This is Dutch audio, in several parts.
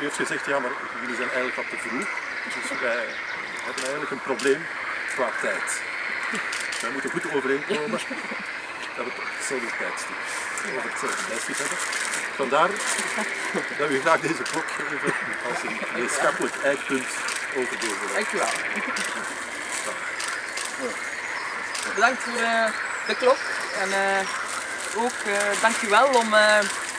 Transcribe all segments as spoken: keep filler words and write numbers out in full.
U heeft gezegd, ja, maar jullie zijn eigenlijk wat te vroeg. Dus wij hebben eigenlijk een probleem qua tijd. Wij moeten goed overeenkomen dat we op hetzelfde tijdstip, over hetzelfde tijdstip hebben. Vandaar dat we graag deze klok geven als een gemeenschappelijk eikpunt over deze weg. Dank u wel. Bedankt voor uh, de klok en uh, ook uh, dank u wel om uh,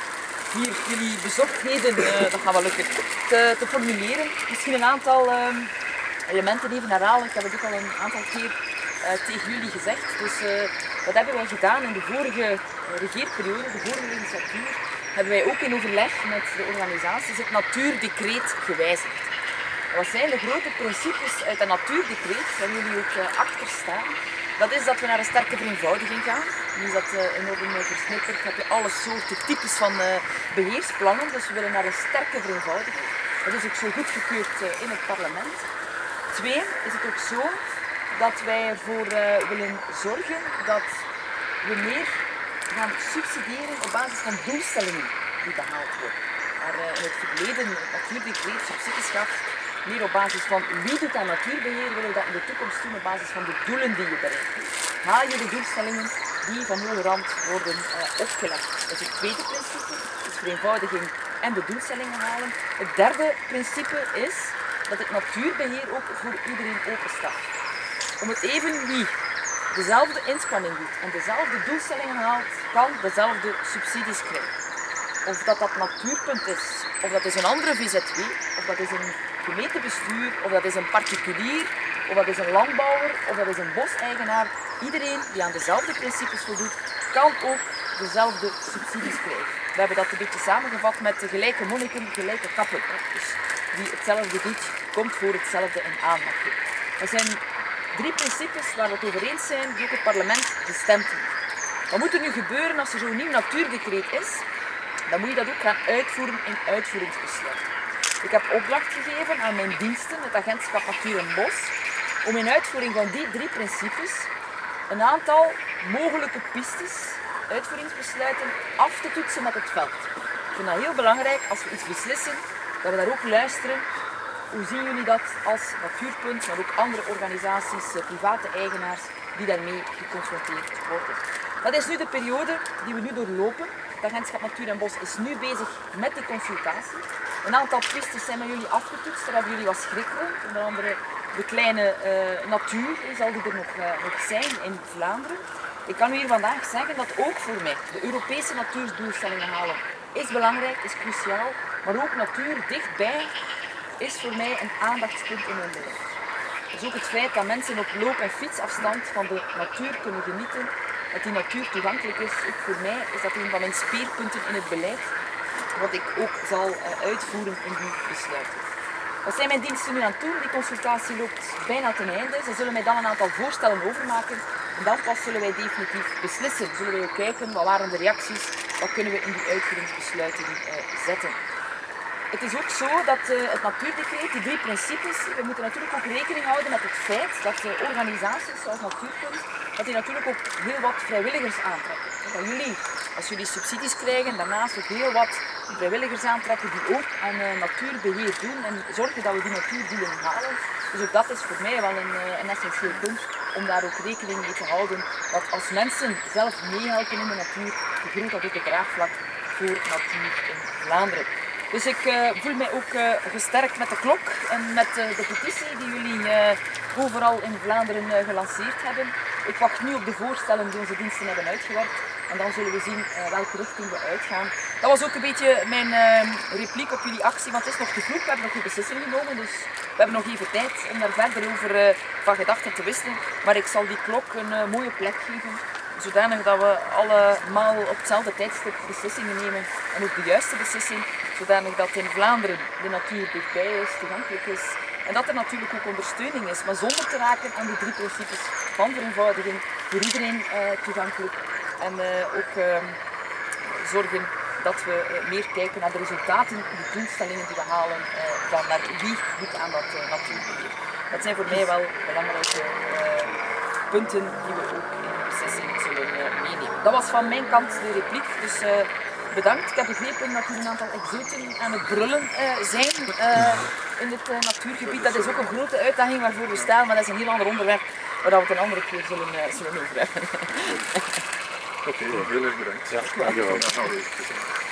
hier jullie bezorgdheden, uh, dat gaat wel lukken, te, te formuleren. Misschien een aantal uh, elementen even herhalen. Ik heb het ook al een aantal keer uh, tegen jullie gezegd. Dus uh, wat hebben wij gedaan in de vorige regeerperiode, de vorige legislatuur, hebben wij ook in overleg met de organisaties het Natuurdecreet gewijzigd. Wat zijn de grote principes uit het Natuurdecreet, waar jullie ook uh, achter staan? Dat is dat we naar een sterke vereenvoudiging gaan. Nu is dat uh, enorm versnipperd, heb je alle soorten types van uh, beheersplannen, dus we willen naar een sterke vereenvoudiging. Dat is ook zo goedgekeurd uh, in het parlement. Twee, is het ook zo dat wij ervoor uh, willen zorgen dat we meer gaan subsidiëren op basis van doelstellingen die behaald worden. Maar uh, in het verleden, het Natuurdecreet subsidies gaf meer op basis van wie doet aan natuurbeheer, willen we dat in de toekomst doen op basis van de doelen die je bereikt. Haal je de doelstellingen die van hoge rand worden uh, opgelegd. Dat is het tweede principe, dus vereenvoudiging en de doelstellingen halen. Het derde principe is dat het natuurbeheer ook voor iedereen open staat. Om het even wie dezelfde inspanning doet en dezelfde doelstellingen haalt, kan dezelfde subsidies krijgen. Of dat dat natuurpunt is, of dat is een andere V Z W, of dat is een gemeentebestuur, of dat is een particulier, of dat is een landbouwer, of dat is een boseigenaar. Iedereen die aan dezelfde principes voldoet, kan ook dezelfde subsidies krijgen. We hebben dat een beetje samengevat met de gelijke monniken, gelijke kappen. Dus wie hetzelfde doet, komt voor hetzelfde in aanmerking. Dat zijn drie principes waar we het over eens zijn, die ook het parlement gestemd heeft. Wat moet er nu gebeuren als er zo'n nieuw Natuurdecreet is? Dan moet je dat ook gaan uitvoeren in uitvoeringsbesluit. Ik heb opdracht gegeven aan mijn diensten, het agentschap Natuur en Bos, om in uitvoering van die drie principes een aantal mogelijke pistes, uitvoeringsbesluiten, af te toetsen met het veld. Ik vind dat heel belangrijk als we iets beslissen, dat we daar ook luisteren. Hoe zien jullie dat als Natuurpunt, maar ook andere organisaties, private eigenaars die daarmee geconfronteerd worden. Dat is nu de periode die we nu doorlopen. Het agentschap Natuur en Bos is nu bezig met die consultatie. Een aantal pistes zijn met jullie afgetoetst, daar hebben jullie wat schrik rond. Onder andere de kleine uh, natuur, zal die er nog, uh, nog zijn in Vlaanderen. Ik kan u hier vandaag zeggen dat ook voor mij de Europese natuurdoelstellingen halen is belangrijk, is cruciaal. Maar ook natuur dichtbij is voor mij een aandachtspunt in mijn beleid. Dus ook het feit dat mensen op loop- en fietsafstand van de natuur kunnen genieten, dat die natuur toegankelijk is, ook voor mij is dat een van mijn speerpunten in het beleid, wat ik ook zal uh, uitvoeren in die besluiten. Wat zijn mijn diensten nu aan het doen? Die consultatie loopt bijna ten einde. Ze zullen mij dan een aantal voorstellen overmaken en dan pas zullen wij definitief beslissen. Zullen wij ook kijken wat waren de reacties, wat kunnen we in die uitvoeringsbesluiten uh, zetten. Het is ook zo dat uh, het Natuurdecreet, die drie principes, we moeten natuurlijk ook rekening houden met het feit dat de organisaties zoals Natuurpunt, dat die natuurlijk ook heel wat vrijwilligers aantrekken. Dat jullie, als jullie subsidies krijgen, daarnaast ook heel wat vrijwilligers aantrekken die ook aan uh, natuurbeheer doen en zorgen dat we die natuurdoelen halen. Dus ook dat is voor mij wel een, uh, een essentieel punt om daar ook rekening mee te houden. Dat als mensen zelf meehelpen in de natuur, vergroot dat ook het draagvlak voor natuur in Vlaanderen. Dus ik uh, voel mij ook uh, gesterkt met de klok en met uh, de petitie die jullie uh, overal in Vlaanderen uh, gelanceerd hebben. Ik wacht nu op de voorstellen die onze diensten hebben uitgewerkt en dan zullen we zien uh, welke richting we uitgaan. Dat was ook een beetje mijn uh, repliek op jullie actie, want het is nog te vroeg, we hebben nog geen beslissing genomen, dus we hebben nog even tijd om daar verder over uh, van gedachten te wisselen. Maar ik zal die klok een uh, mooie plek geven, zodanig dat we allemaal op hetzelfde tijdstip beslissingen nemen en ook de juiste beslissing. Zodanig dat in Vlaanderen de natuur dichtbij is, toegankelijk is. En dat er natuurlijk ook ondersteuning is, maar zonder te raken aan die drie principes van vereenvoudiging, voor iedereen uh, toegankelijk. En uh, ook uh, zorgen dat we uh, meer kijken naar de resultaten, de doelstellingen die we halen, uh, dan naar wie doet aan dat uh, natuurbeheer. Dat zijn voor mij wel belangrijke uh, punten die we ook in de beslissing zullen uh, meenemen. Dat was van mijn kant de repliek. Dus, uh, bedankt. Ik heb begrepen dat hier een aantal exoten aan het brullen uh, zijn uh, in het uh, natuurgebied. Dat is ook een grote uitdaging waarvoor we staan, maar dat is een heel ander onderwerp waar we het een andere keer zullen, uh, zullen over hebben. Oké, okay, heel erg bedankt. Ja, dankjewel. Dan gaan we even